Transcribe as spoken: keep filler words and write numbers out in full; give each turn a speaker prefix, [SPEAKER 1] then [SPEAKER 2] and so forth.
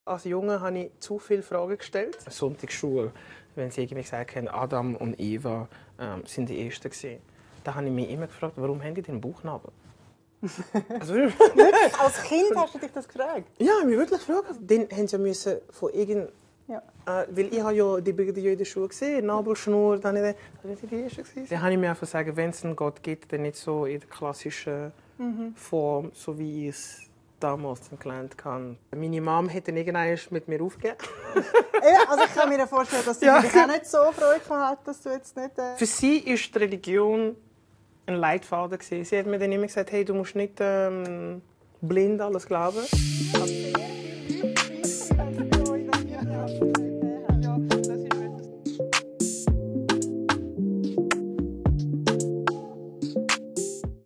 [SPEAKER 1] Als Junge habe ich zu viele Fragen gestellt. Sonntagsschule, wenn sie irgendwie gesagt haben, Adam und Eva ähm, sind die Ersten gewesen. Da habe ich mich immer gefragt, warum haben die den Bauchnabel? Also,
[SPEAKER 2] Wirklich? Als Kind hast du dich das gefragt?
[SPEAKER 1] ja, ich habe mich wirklich gefragt. Dann haben sie müssen von irgend...
[SPEAKER 2] Ja.
[SPEAKER 1] Äh, weil ich habe ja die Bilder in der Schule gesehen, Nabelschnur, dann habe ich gedacht, die Ersten gewesen. Dann habe ich mir einfach sagen, wenn es einen Gott gibt, dann nicht so in der klassischen mhm. Form, so wie ich es damals gelernt habe. Meine Mom hat dann irgendwann mit mir aufgegeben.
[SPEAKER 2] Ja, also ich kann mir vorstellen, dass sie
[SPEAKER 1] Ja.
[SPEAKER 2] dich auch nicht so Freude hat, dass du jetzt nicht... Äh...
[SPEAKER 1] Für sie ist die Religion ein Leitfaden gewesen. Sie hat mir dann immer gesagt, hey, du musst nicht ähm, blind alles glauben.